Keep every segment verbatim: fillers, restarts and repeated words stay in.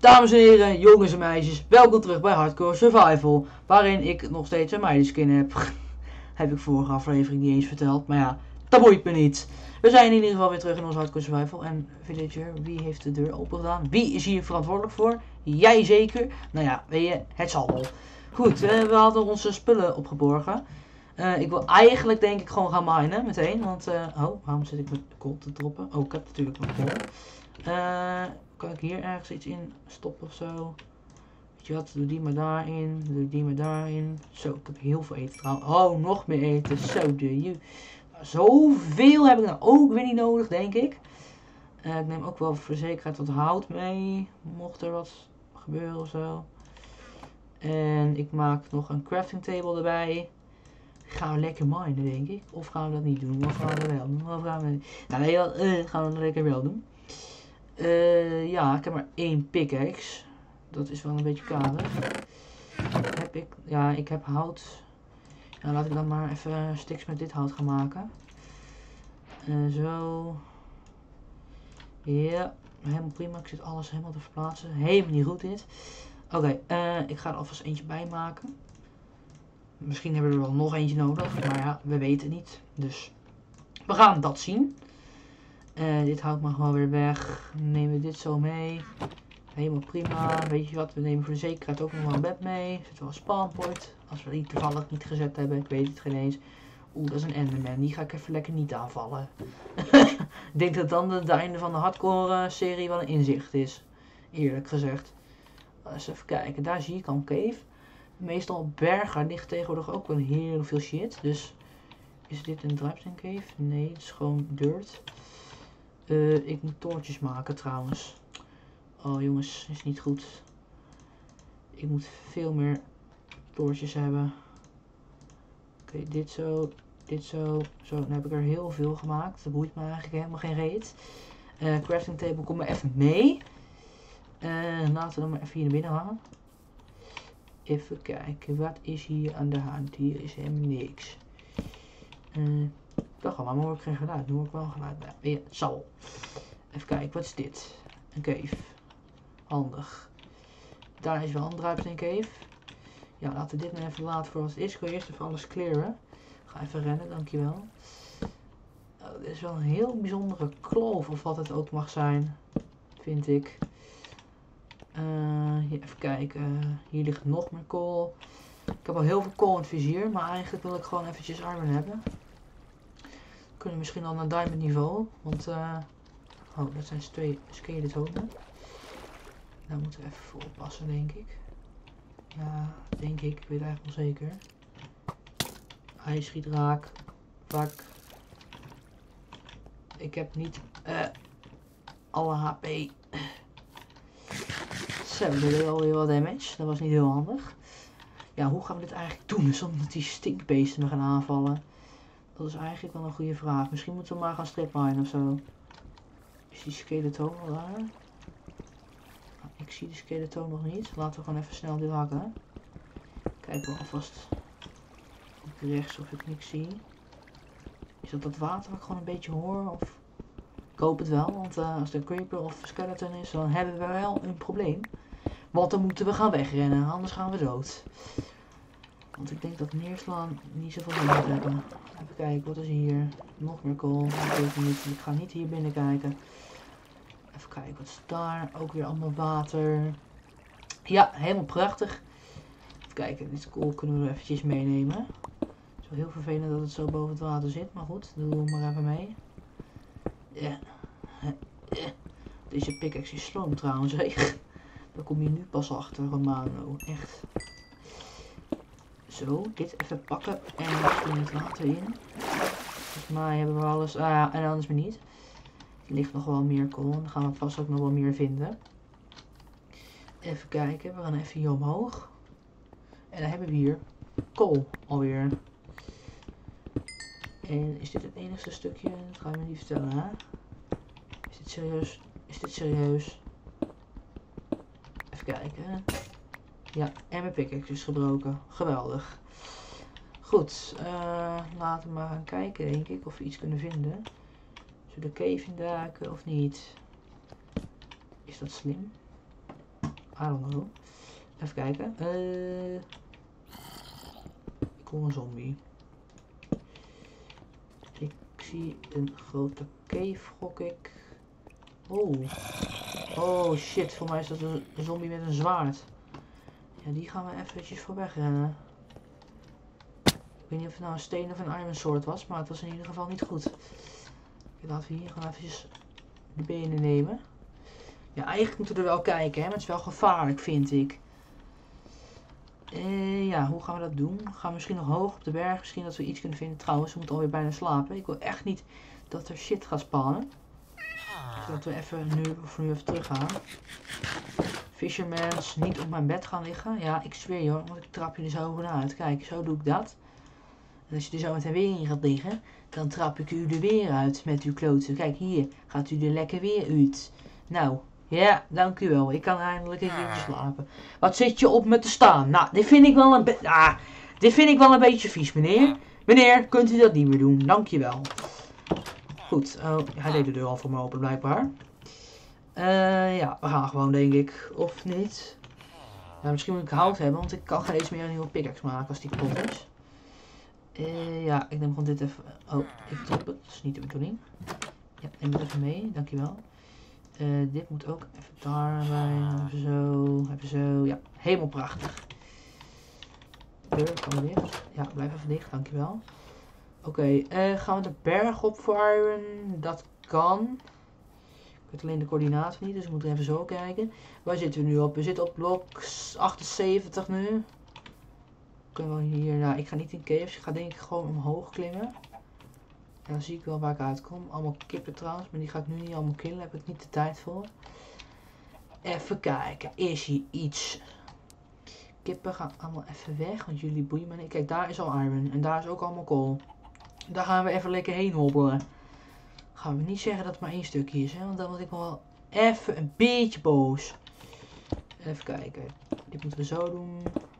Dames en heren, jongens en meisjes, welkom terug bij Hardcore Survival, waarin ik nog steeds een meidenskin heb. Heb ik vorige aflevering niet eens verteld, maar ja, dat boeit me niet. We zijn in ieder geval weer terug in onze Hardcore Survival. En villager, wie heeft de deur open gedaan? Wie is hier verantwoordelijk voor? Jij zeker? Nou ja, weet je, het zal wel. Goed, uh, we hadden onze spullen opgeborgen. Uh, ik wil eigenlijk denk ik gewoon gaan minen meteen, want uh, oh, waarom zit ik met kool te droppen? Oh, ik heb natuurlijk nog kool. Uh, kan ik hier ergens iets in stoppen of zo? Weet je wat, doe die maar daarin, doe die maar daarin. Zo, ik heb heel veel eten trouwens. Oh, nog meer eten, zo de je. Zoveel heb ik nou ook weer niet nodig, denk ik. Uh, ik neem ook wel voor zekerheid wat hout mee, mocht er wat gebeuren of zo. En ik maak nog een crafting table erbij. Gaan we lekker minen, denk ik. Of gaan we dat niet doen? Of gaan we dat wel doen? Of gaan we... Nou, nee, dat uh, gaan we dat lekker wel doen. Uh, ja, ik heb maar één pickaxe. Dat is wel een beetje kader. Heb ik... Ja, ik heb hout. Nou, laat ik dan maar even sticks met dit hout gaan maken. Uh, zo. Ja, helemaal prima. Ik zit alles helemaal te verplaatsen. Helemaal niet goed dit. Oké, okay, uh, ik ga er alvast eentje bij maken. Misschien hebben we er wel nog eentje nodig, maar ja, we weten het niet. Dus we gaan dat zien. Uh, dit houdt maar gewoon weer weg. Nemen we dit zo mee. Helemaal prima. Weet je wat, we nemen voor de zekerheid ook nog wel een bed mee. Er zit wel een spawnpoint. Als we die toevallig niet gezet hebben, ik weet het geen eens. Oeh, dat is een enderman. Die ga ik even lekker niet aanvallen. Ik denk dat dan het einde van de hardcore serie wel een inzicht is. Eerlijk gezegd. Eens even kijken, daar zie ik al een cave. Meestal bergen ligt tegenwoordig ook wel heel veel shit. Dus is dit een dripstone cave? Nee, het is gewoon dirt. Uh, ik moet toortjes maken trouwens. Oh jongens, is niet goed. Ik moet veel meer toortjes hebben. Oké, okay, dit zo, dit zo. Zo, dan heb ik er heel veel gemaakt. Dat boeit me eigenlijk helemaal geen reet. Uh, crafting table, kom maar even mee. Uh, laten we dan maar even hier naar binnen hangen. Even kijken, wat is hier aan de hand? Hier is helemaal niks. Uh, Toch al, maar hoor ik geen geluid. Nu hoor ik wel geluid. Ja, ja, het zal. Even kijken, wat is dit? Een cave. Handig. Daar is wel een dripstone cave. Ja, laten we dit nou even laten voor wat het is. Ik wil eerst even alles clearen. Ga even rennen, dankjewel. Oh, dit is wel een heel bijzondere kloof, of wat het ook mag zijn. Vind ik. Uh, hier, even kijken. Hier ligt nog meer kool. Ik heb al heel veel kool in het vizier, maar eigenlijk wil ik gewoon eventjes iron hebben. We kunnen misschien al naar diamond niveau, want uh, oh, dat zijn twee skeletonen. Daar moeten we even voor oppassen, denk ik. Ja, denk ik. Ik weet eigenlijk wel zeker. Hij schiet raak. Fuck. Ik heb niet uh, alle H P. Zo, dat deed alweer wat damage. Dat was niet heel handig. Ja, hoe gaan we dit eigenlijk doen zonder dat die stinkbeesten me gaan aanvallen? Dat is eigenlijk wel een goede vraag. Misschien moeten we maar gaan stripminen of zo. Is die skeleton al daar? Ik zie de skeleton nog niet. Laten we gewoon even snel dit hakken. Kijken we alvast op rechts of ik niks zie. Is dat dat water wat ik gewoon een beetje hoor? Of... Ik hoop het wel, want uh, als er een creeper of skeleton is, dan hebben we wel een probleem. Want dan moeten we gaan wegrennen, anders gaan we dood. Want ik denk dat neerslaan niet zoveel zin moet hebben. Even kijken, wat is hier? Nog meer kool. Ik weet het niet. Ik ga niet hier binnen kijken. Even kijken, wat is daar? Ook weer allemaal water. Ja, helemaal prachtig. Even kijken, dit kool kunnen we eventjes meenemen. Het is wel heel vervelend dat het zo boven het water zit, maar goed, doen we maar even mee. Ja. Yeah. Deze pickaxe is sloom trouwens, hè. Daar kom je nu pas achter, Romano. Echt. Zo, dit even pakken en misschien het water in. Volgens mij hebben we alles. Ah ja, en anders maar niet. Er ligt nog wel meer kool. Dan gaan we vast ook nog wel meer vinden. Even kijken, we gaan even hier omhoog. En dan hebben we hier kool alweer. En is dit het enigste stukje? Dat ga je me niet vertellen, hè? Is dit serieus? Is dit serieus? Even kijken. Ja, en mijn pickaxe is gebroken. Geweldig. Goed, uh, laten we maar gaan kijken, denk ik, of we iets kunnen vinden. Zullen we de cave induiken of niet? Is dat slim? I don't know. Even kijken. Uh, ik hoor een zombie. Ik zie een grote cave, gok ik. Oh. Oh shit, voor mij is dat een zombie met een zwaard. Ja, die gaan we eventjes voorbij rennen. Ik weet niet of het nou een steen of een iron sword was, maar het was in ieder geval niet goed. Laten we hier gewoon eventjes de benen nemen. Ja, eigenlijk moeten we er wel kijken, hè, maar het is wel gevaarlijk, vind ik. Uh, ja, hoe gaan we dat doen? Gaan we misschien nog hoog op de berg? Misschien dat we iets kunnen vinden. Trouwens, we moeten alweer bijna slapen. Ik wil echt niet dat er shit gaat spannen. Dat we even nu, of nu even terug gaan. Fishermans, niet op mijn bed gaan liggen. Ja, ik zweer je hoor, want ik trap je er zo vanuit. Kijk, zo doe ik dat. En als je er zo meteen weer in gaat liggen, dan trap ik u er weer uit met uw kloten. Kijk, hier gaat u er lekker weer uit. Nou, ja, dank u wel. Ik kan eindelijk een keertje slapen. Wat zit je op me te staan? Nou, dit vind ik wel een beetje... Ah, dit vind ik wel een beetje vies, meneer. Meneer, kunt u dat niet meer doen? Dank je wel. Goed, uh, hij deed de deur al voor me open, blijkbaar. Uh, ja, we gaan gewoon, denk ik. Of niet? Ja, misschien moet ik hout hebben, want ik kan geen eens meer een nieuwe pickaxe maken als die kapot is. Uh, ja, ik neem gewoon dit even... Oh, ik drop het. Dat is niet de bedoeling. Ja, neem het even mee. Dankjewel. Uh, dit moet ook even daarbij. Even zo. Even zo. Ja, helemaal prachtig. Deur, kan weer dicht. Ja, blijf even dicht. Dankjewel. Oké, okay, uh, gaan we de berg op voor iron? Dat kan. Ik weet alleen de coördinaten niet, dus we moeten even zo kijken. Waar zitten we nu op? We zitten op blok achtenzeventig nu. Kunnen we hier... Nou, ik ga niet in caves. Ik ga denk ik gewoon omhoog klimmen. En dan zie ik wel waar ik uitkom. Allemaal kippen trouwens, maar die ga ik nu niet allemaal killen. Daar heb ik niet de tijd voor. Even kijken. Is hier iets? Kippen gaan allemaal even weg, want jullie boeien me niet. Kijk, daar is al iron. En daar is ook allemaal kool. Daar gaan we even lekker heen hobbelen. Gaan we niet zeggen dat het maar één stukje is, hè? Want dan word ik wel even een beetje boos. Even kijken. Dit moeten we zo doen.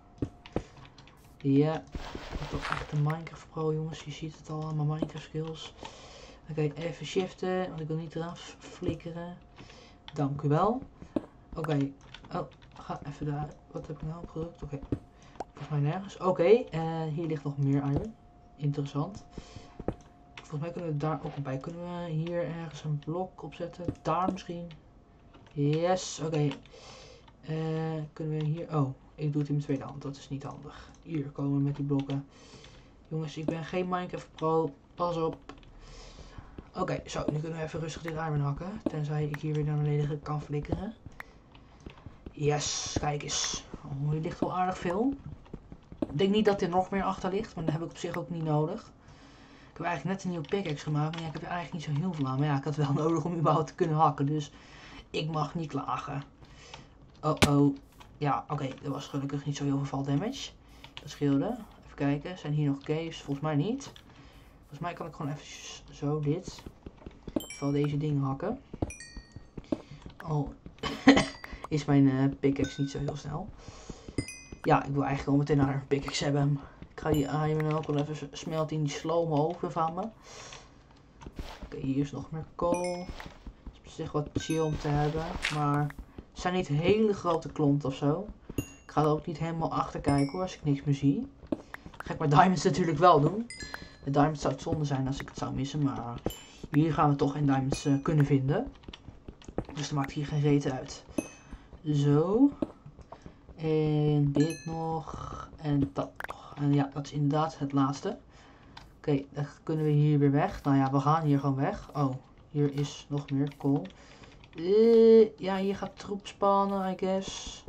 Ja. Ik ben toch echt een Minecraft pro, jongens. Je ziet het al aan mijn Minecraft skills. Oké, okay, even shiften, want ik wil niet eraf flikkeren. Dank u wel. Oké. Okay. Oh, ga even daar. Wat heb ik nou opgedrukt? Oké. Okay. Volgens mij nergens. Oké, okay. uh, hier ligt nog meer iron. Interessant. Volgens mij kunnen we daar ook bij. Kunnen we hier ergens een blok opzetten? Daar misschien? Yes, oké. Okay. Uh, kunnen we hier... Oh, ik doe het in mijn tweede hand. Dat is niet handig. Hier komen we met die blokken. Jongens, ik ben geen Minecraft pro. Pas op. Oké, okay, zo. Nu kunnen we even rustig dit iron hakken. Tenzij ik hier weer naar beneden kan flikkeren. Yes, kijk eens. Oh, hier ligt wel aardig veel. Ik denk niet dat er nog meer achter ligt. Maar dat heb ik op zich ook niet nodig. Ik heb eigenlijk net een nieuwe pickaxe gemaakt. Maar ja, ik heb er eigenlijk niet zo heel veel aan. Maar ja, ik had wel nodig om überhaupt te kunnen hakken. Dus ik mag niet klagen. Oh oh. Ja, oké. Okay. Er was gelukkig niet zo heel veel fall damage. Dat scheelde. Even kijken. Zijn hier nog caves? Volgens mij niet. Volgens mij kan ik gewoon even zo dit. Even deze dingen hakken. Oh. Is mijn uh, pickaxe niet zo heel snel. Ja, ik wil eigenlijk al meteen naar een pickaxe hebben. Ik ga die iron ook wel even smelten in die slow-mo over van me. Oké, okay, hier is nog meer kool. Het is op zich wat chill om te hebben. Maar het zijn niet hele grote klonten of zo. Ik ga er ook niet helemaal achter kijken hoor, als ik niks meer zie. Dat ga ik met diamonds natuurlijk wel doen. Met diamonds zou het zonde zijn als ik het zou missen. Maar hier gaan we toch geen diamonds uh, kunnen vinden. Dus dat maakt hier geen reet uit. Zo. En dit nog. En dat nog. En ja, dat is inderdaad het laatste. Oké, okay, dan kunnen we hier weer weg. Nou ja, we gaan hier gewoon weg. Oh, hier is nog meer kool. Uh, ja, hier gaat troep spannen, I guess.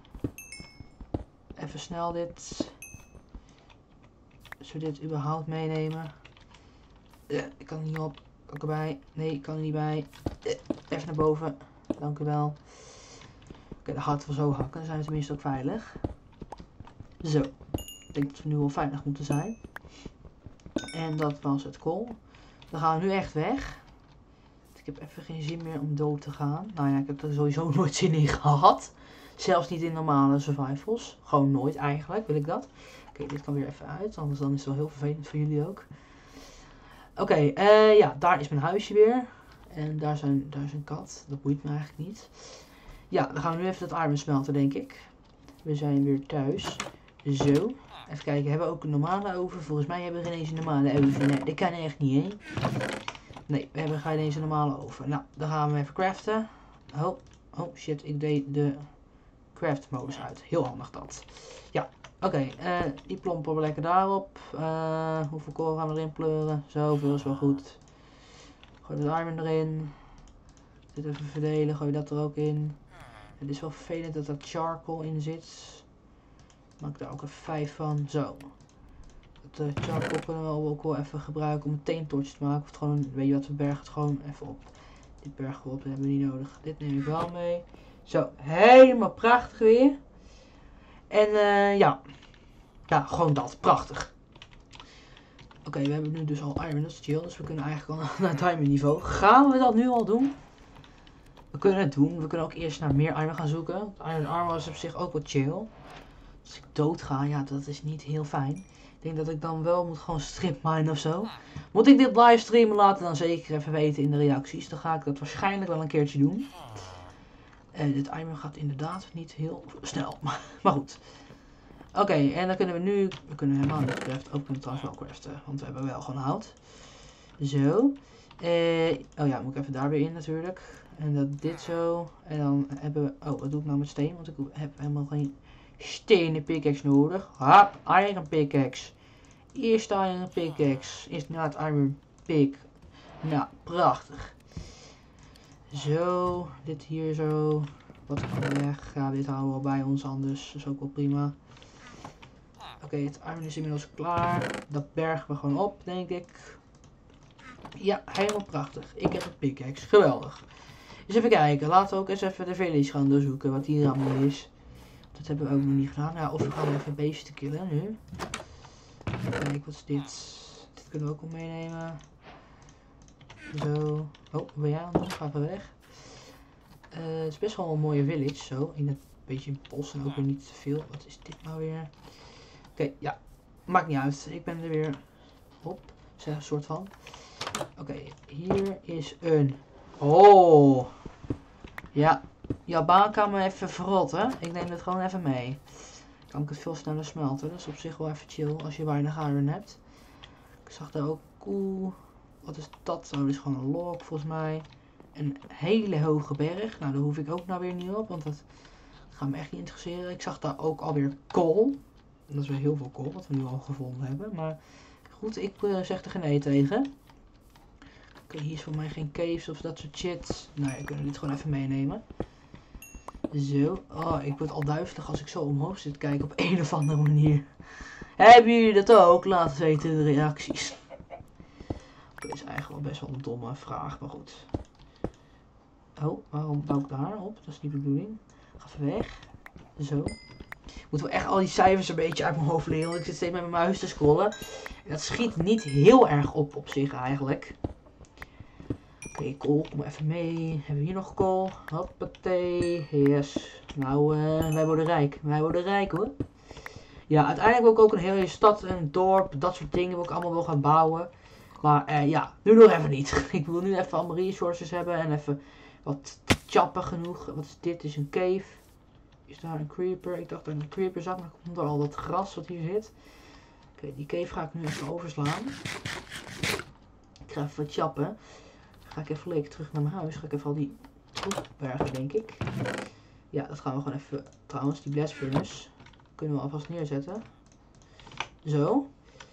Even snel dit. Zullen we dit überhaupt meenemen? Uh, ik kan er niet op. Kan ik erbij? Nee, ik kan er niet bij. Uh, even naar boven. Dank u wel. Oké, okay, dan gaat het wel zo hakken. Dan zijn we tenminste ook veilig. Zo. Ik denk dat we nu wel veilig moeten zijn. En dat was het kool. Dan gaan we nu echt weg. Ik heb even geen zin meer om dood te gaan. Nou ja, ik heb er sowieso nooit zin in gehad. Zelfs niet in normale survivals. Gewoon nooit eigenlijk, wil ik dat. Oké, okay, dit kan weer even uit. Anders dan is het wel heel vervelend voor jullie ook. Oké, okay, uh, ja, daar is mijn huisje weer. En daar, zijn, daar is een kat. Dat boeit me eigenlijk niet. Ja, dan gaan we nu even dat iron smelten, denk ik. We zijn weer thuis. Zo. Even kijken, hebben we ook een normale oven? Volgens mij hebben we geen eens een normale oven. Nee, dat kan echt niet, hè? Nee, we hebben geen eens een normale oven. Nou, dan gaan we even craften. Oh, oh shit, ik deed de craft modus uit. Heel handig dat. Ja, oké. Okay, uh, die plompen we lekker daarop. Uh, hoeveel kool gaan we erin pleuren? Zoveel is wel goed. Gooi de iron erin. Dit even verdelen, gooi dat er ook in. Het is wel vervelend dat er charcoal in zit. Maak daar ook een vijf van. Zo. Dat uh, charcoal kunnen we ook wel even gebruiken om een teentorch te maken. Of het gewoon, weet je wat, we bergen het gewoon even op. Dit bergen we op, dat hebben we niet nodig. Dit neem ik wel mee. Zo, helemaal prachtig weer. En uh, ja. Ja, gewoon dat. Prachtig. Oké, okay, we hebben nu dus al iron, dat is chill. Dus we kunnen eigenlijk al naar diamond niveau. Gaan we dat nu al doen? We kunnen het doen. We kunnen ook eerst naar meer iron gaan zoeken. Iron armor is op zich ook wat chill. Als ik dood ga, ja, dat is niet heel fijn. Ik denk dat ik dan wel moet gewoon strip minen of zo. Moet ik dit livestreamen, laten dan zeker even weten in de reacties. Dan ga ik dat waarschijnlijk wel een keertje doen. Uh, dit iron gaat inderdaad niet heel snel. Maar, maar goed. Oké, okay, en dan kunnen we nu... We kunnen helemaal niet craften. Ook kunnen we trouwens wel craften. Want we hebben wel gewoon hout. Zo. Uh, oh ja, moet ik even daar weer in natuurlijk. En dat dit zo. En dan hebben we... Oh, wat doe ik nou met steen? Want ik heb helemaal geen stenen pickaxe nodig. Ha, iron pickaxe. Eerst iron pickaxe. Eerst na het iron pick. Nou, prachtig. Zo. Dit hier zo. Wat kan weg. Ja, dit houden we al bij ons anders. Dat is ook wel prima. Oké, okay, het iron is inmiddels klaar. Dat bergen we gewoon op, denk ik. Ja, helemaal prachtig. Ik heb een pickaxe. Geweldig. Dus even kijken. Laten we ook eens even de village gaan doorzoeken. Wat hier allemaal is. Dat hebben we ook nog niet gedaan. Ja, of we gaan even beesten killen nu. Kijk, wat is dit? Dit kunnen we ook al meenemen. Zo. Oh, wat ben jij aan het doen? Ga even weg. Uh, het is best wel een mooie village. Zo. In het beetje een bos en ook weer niet te veel. Wat is dit nou weer? Oké, okay, ja. Maakt niet uit. Ik ben er weer op. Zeg een soort van. Oké, okay, hier is een... Oh. Ja. Ja, baan kan me even verrotten. Ik neem het gewoon even mee. Kan ik het veel sneller smelten. Dat is op zich wel even chill als je weinig iron hebt. Ik zag daar ook cool. Wat is dat? Oh, dat is gewoon een log volgens mij. Een hele hoge berg. Nou, daar hoef ik ook nou weer niet op. Want dat gaat me echt niet interesseren. Ik zag daar ook alweer kool. Dat is weer heel veel kool wat we nu al gevonden hebben. Maar goed, ik uh, zeg er geen nee tegen. Oké, okay, hier is voor mij geen caves of dat soort shit. Nou, we kunnen dit gewoon even meenemen. Zo. Oh, ik word al duizelig als ik zo omhoog zit kijken op een of andere manier. Hebben jullie dat ook? Laat het weten in de reacties. Oké, dat is eigenlijk wel best wel een domme vraag, maar goed. Oh, waarom bouw ik daar op? Dat is niet de bedoeling. Ga even weg. Zo. Ik moet wel echt al die cijfers een beetje uit mijn hoofd leren. Want ik zit steeds met mijn muis te scrollen. En dat schiet niet heel erg op op zich eigenlijk. Oké, okay, kool. Kom maar even mee. Hebben we hier nog kool? Hoppatee. Yes. Nou, uh, wij worden rijk. Wij worden rijk hoor. Ja, uiteindelijk wil ik ook een hele stad, een dorp, dat soort dingen wil ik allemaal wel gaan bouwen. Maar uh, ja, nu nog even niet. Ik wil nu even allemaal resources hebben en even wat chappen genoeg. Wat is dit? Dit is een cave. Is daar een creeper? Ik dacht dat een creeper zat, maar komt door al dat gras wat hier zit. Oké, okay, die cave ga ik nu even overslaan. Ik ga even wat chappen. Ga ik even lekker terug naar mijn huis. Ga ik even al die troep bergen, denk ik. Ja, dat gaan we gewoon even. Trouwens, die blast furnace kunnen we alvast neerzetten. Zo.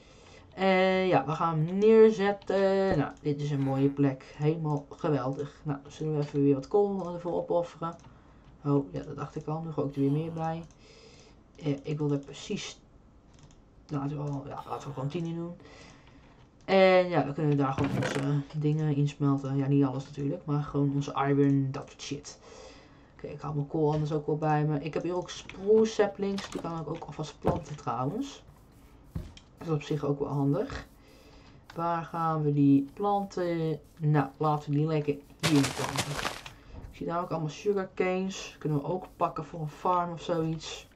En ja, we gaan hem neerzetten. Nou, dit is een mooie plek. Helemaal geweldig. Nou, zullen we even weer wat kool ervoor opofferen. Oh, ja, dat dacht ik al. Nu gooi ik er weer meer bij. Eh, ik wil er precies... Laten we, wel, ja, laten we gewoon tien in doen. En ja, dan kunnen we daar gewoon onze dingen insmelten. Ja, niet alles natuurlijk, maar gewoon onze iron, dat soort shit. Oké, okay, ik haal mijn kool anders ook wel bij me. Ik heb hier ook spruce saplings. Die kan ik ook alvast planten trouwens. Dat is op zich ook wel handig. Waar gaan we die planten? Nou, laten we die lekker hier planten. Ik zie daar ook allemaal sugarcanes. Kunnen we ook pakken voor een farm of zoiets.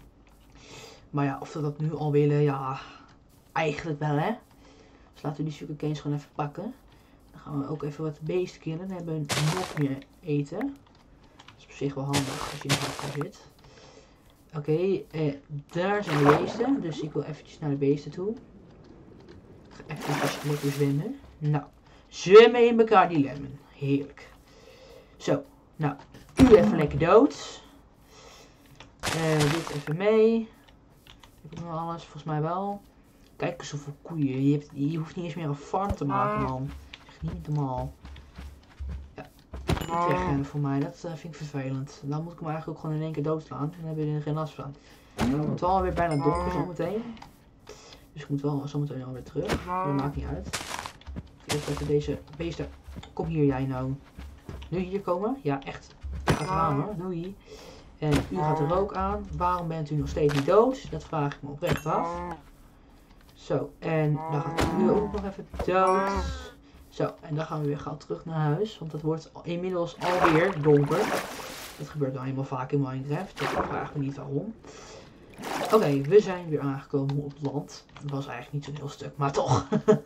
Maar ja, of we dat nu al willen, ja, eigenlijk wel hè. Dus laten we die sugarcanes gewoon even pakken. Dan gaan we ook even wat beesten killen. Dan hebben we nog meer eten. Dat is op zich wel handig als je in de hardcore zit. Oké, okay, eh, daar zijn de beesten. Dus ik wil eventjes naar de beesten toe. Ik ga eventjes lekker zwemmen. Nou, zwemmen in elkaar die lemmen. Heerlijk. Zo, nou, u even lekker dood. Uh, dit even mee. Heb ik nog alles? Volgens mij wel. Kijk eens hoeveel koeien. Je, hebt, je hoeft niet eens meer een farm te maken, man. Echt niet normaal. Ja, niet wegrennen voor mij. Dat uh, vind ik vervelend. Dan moet ik hem eigenlijk ook gewoon in één keer doodslaan. Dan hebben we er geen last van. Het wordt wel alweer bijna donker zometeen. Dus ik moet wel zometeen alweer terug. Dat maakt niet uit. Even lekker deze beesten. Kom hier jij nou. Nu hier komen? Ja, echt. Gaat eraan hoor. Doei. En u gaat er ook aan. Waarom bent u nog steeds niet dood? Dat vraag ik me oprecht af. Zo, en dan gaat u ook nog even dood. Zo, en dan gaan we weer gauw terug naar huis. Want het wordt inmiddels alweer donker. Dat gebeurt nou helemaal vaak in Minecraft. Ik vraag me niet waarom. Oké, okay, we zijn weer aangekomen op het land. Dat was eigenlijk niet zo'n heel stuk, maar toch.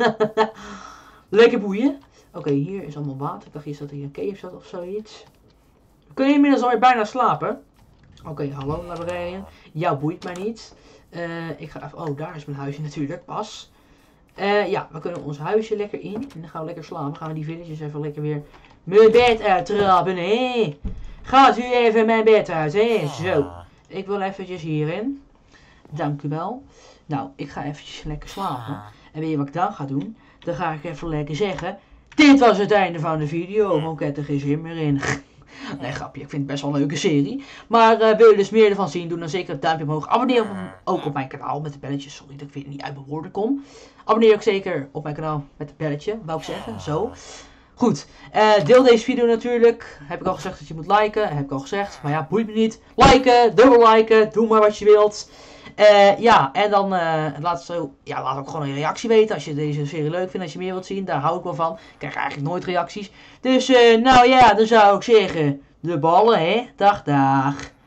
Lekker boeien. Oké, okay, hier is allemaal water. Ik dacht eerst dat hier een cave zat of zoiets. We kunnen inmiddels alweer bijna slapen. Oké, okay, hallo Librarian. Jou boeit mij niet. Uh, ik ga even... Oh, daar is mijn huisje natuurlijk. Pas. Uh, ja, we kunnen ons huisje lekker in. En dan gaan we lekker slapen. Dan gaan we die villagers even lekker weer mijn bed uittrappen, hé. Gaat u even mijn bed uit, hé. Zo. Ik wil eventjes hierin. Dank u wel. Nou, ik ga eventjes lekker slapen. En weet je wat ik dan ga doen? Dan ga ik even lekker zeggen... Dit was het einde van de video. Moket er geen zin meer in. Nee, grapje. Ik vind het best wel een leuke serie. Maar uh, wil je dus meer ervan zien? Doe dan zeker een duimpje omhoog. Abonneer op, ook op mijn kanaal met de belletjes. Sorry dat ik weer niet uit mijn woorden kom. Abonneer ook zeker op mijn kanaal met het belletje. Wou ik zeggen. Zo. Goed. Uh, deel deze video natuurlijk. Heb ik al gezegd dat je moet liken. Heb ik al gezegd. Maar ja, boeit me niet. Liken. Dubbel liken. Doe maar wat je wilt. Uh, ja, en dan uh, laat, zo, ja, laat ook gewoon een reactie weten als je deze serie leuk vindt, als je meer wilt zien. Daar hou ik wel van. Ik krijg eigenlijk nooit reacties. Dus, uh, nou ja, dan zou ik zeggen, de ballen, hè. Dag, dag.